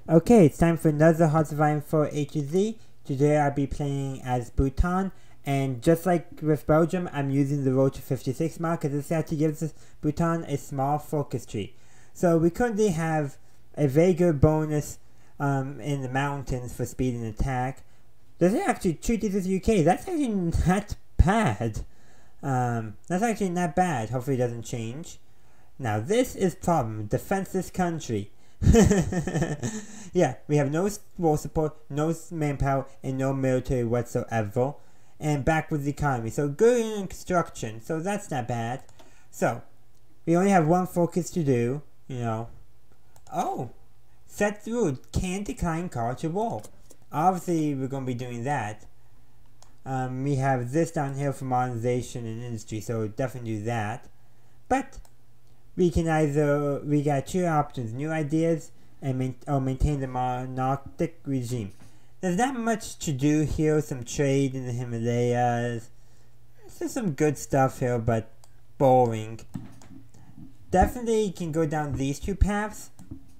Okay, it's time for another HOI4 A2Z. Today I'll be playing as Bhutan, and just like with Belgium, I'm using the Road to 56 mod because this actually gives us Bhutan a small focus tree. So we currently have a very good bonus in the mountains for speed and attack. Does it actually treat this as UK? That's actually not bad. That's actually not bad. Hopefully it doesn't change. Now this is problem. Defenseless country. Yeah, we have no war support, no manpower, and no military whatsoever. And backwards economy. So good in construction. So that's not bad. So, we only have one focus to do. Oh! Set through. Can't decline call to war. Obviously, we're going to be doing that. We have this down here for modernization and industry. So, definitely do that. But we got two options, new ideas and maintain the monarchic regime. There's not much to do here, some trade in the Himalayas. There's some good stuff here, but boring. Definitely can go down these two paths.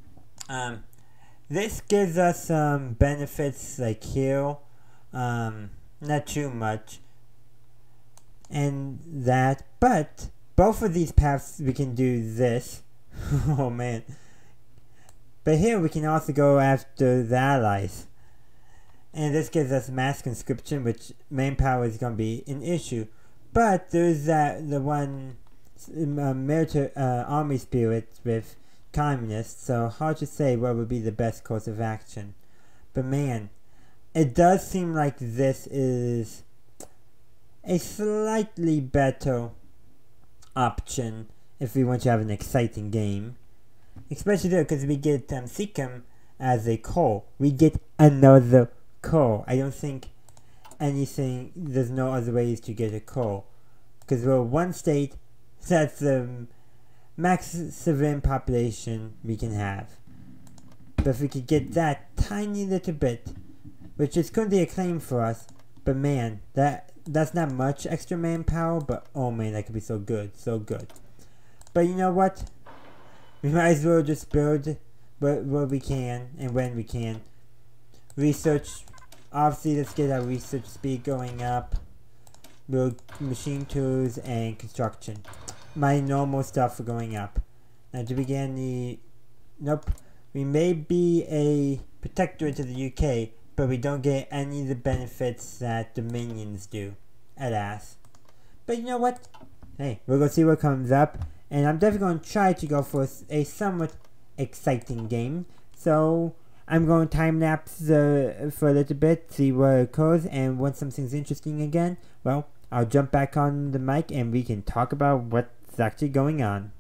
This gives us some benefits like here, not too much, and that, but both of these paths we can do this. Oh man. But here we can also go after the allies. And this gives us mass conscription, which manpower is going to be an issue. But there's the one military army spirit with communists, so hard to say what would be the best course of action. But man, it does seem like this is a slightly better option if we want to have an exciting game, especially there because we get Sikkim as a core. We get another core. I don't think there's no other ways to get a core because we're one state. That's the max civilian population we can have. But if we could get that tiny little bit, which is currently a claim for us, but man, that's not much extra manpower, but oh man, that could be so good, so good. But you know what? We might as well just build what we can and when we can. Research, obviously let's get our research speed going up. Build machine tools and construction. My normal stuff are going up. Now do we get any... Nope. We may be a protectorate to the UK, but we don't get any of the benefits that Dominions do. Alas. But you know what? Hey, we're going to see what comes up. And I'm definitely going to try to go for a somewhat exciting game. So, I'm going to time-lapse for a little bit, see what occurs. And once something's interesting again, well, I'll jump back on the mic and we can talk about what's actually going on.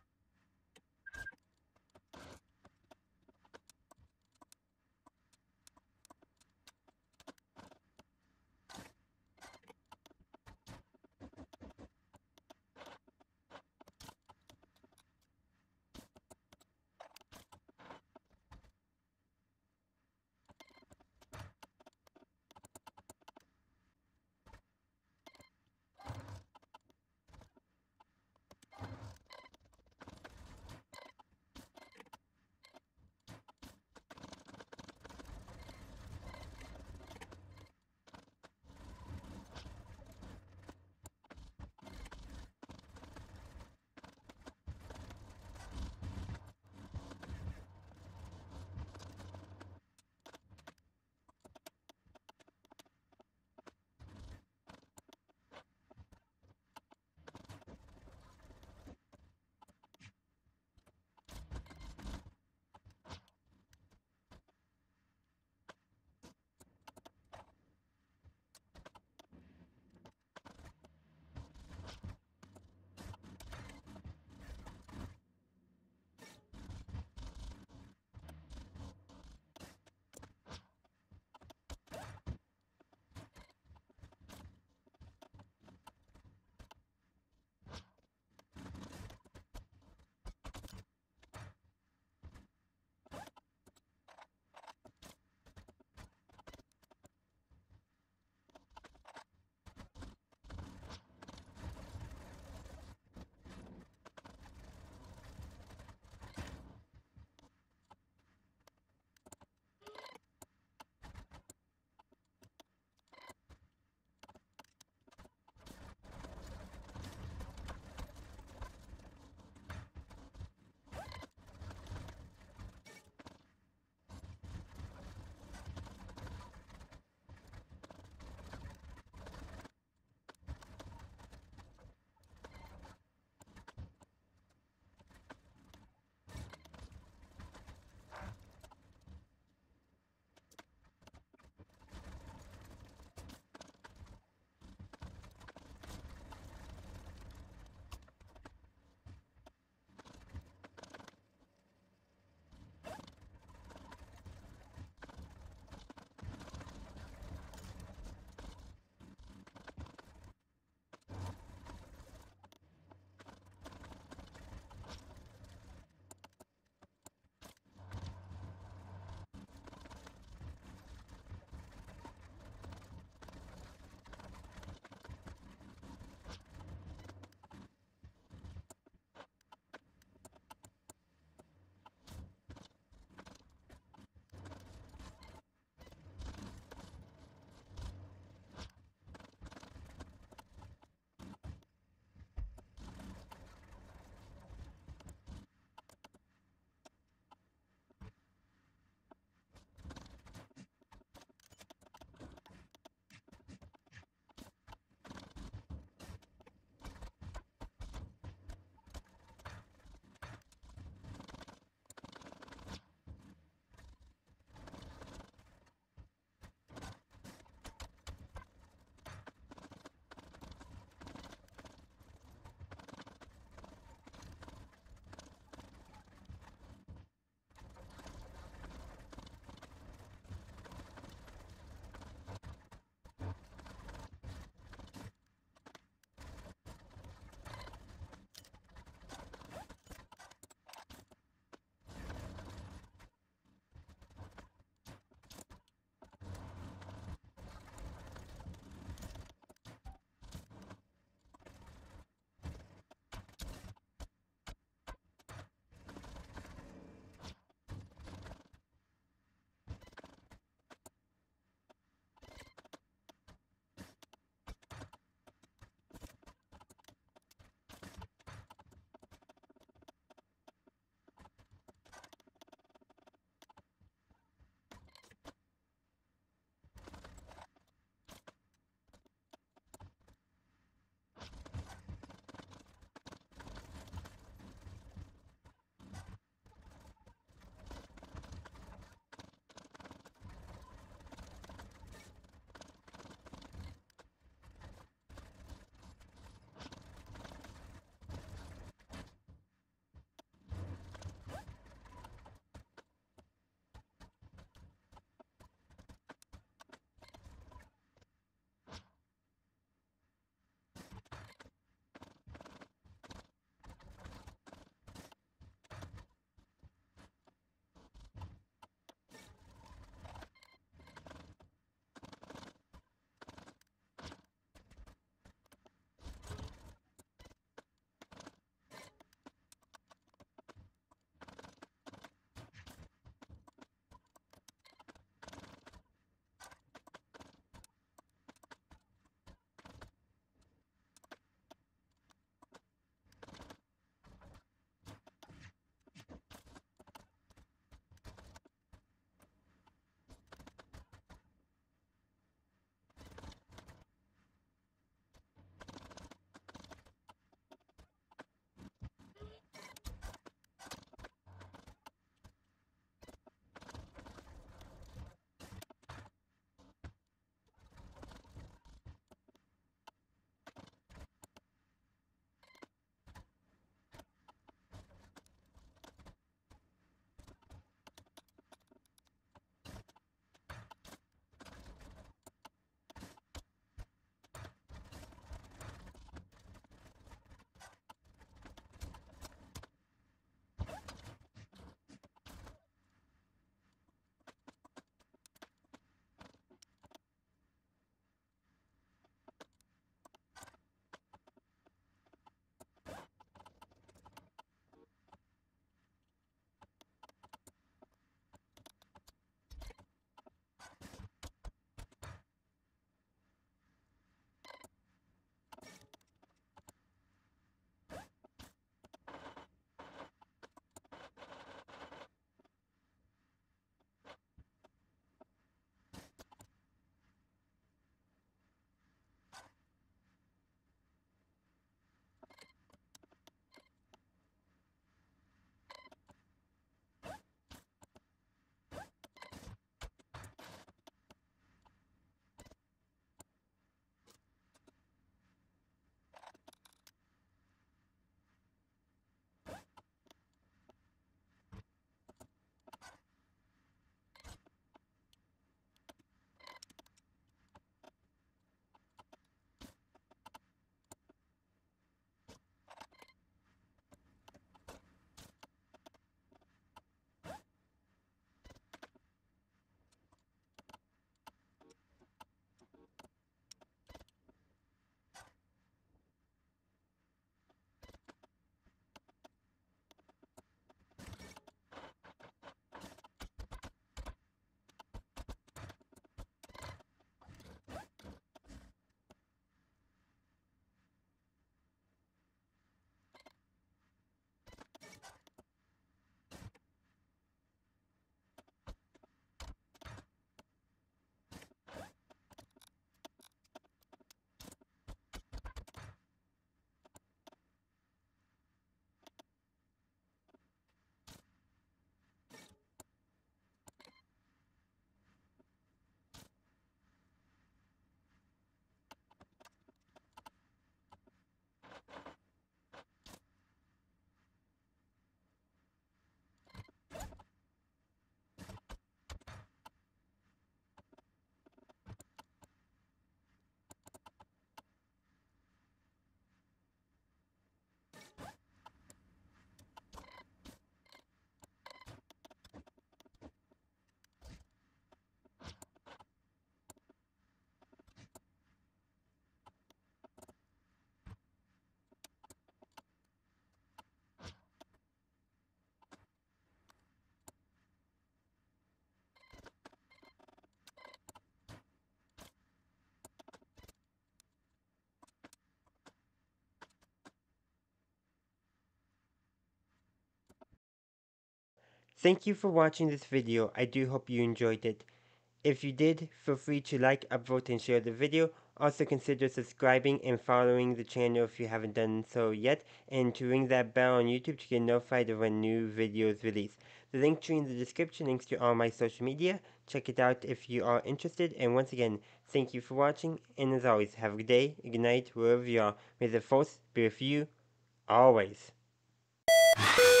Thank you for watching this video. I do hope you enjoyed it. If you did, feel free to like, upvote, and share the video. Also consider subscribing and following the channel if you haven't done so yet, and to ring that bell on YouTube to get notified of when new videos release. The link tree in the description links to all my social media. Check it out if you are interested, and once again, thank you for watching, and as always, have a good day, a good night, wherever you are. May the force be with you, always.